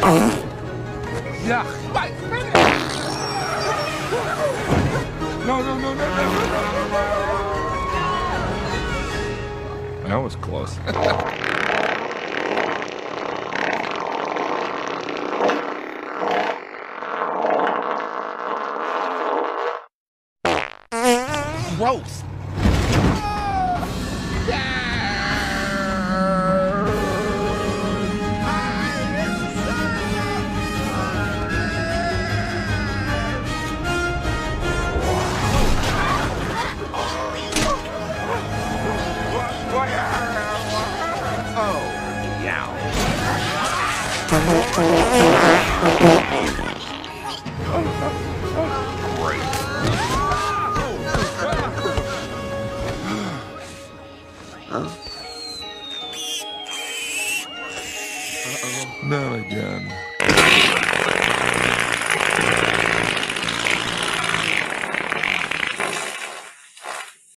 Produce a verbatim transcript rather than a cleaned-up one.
Yeah. No, no, no, no, no. That was close. Gross. Not again.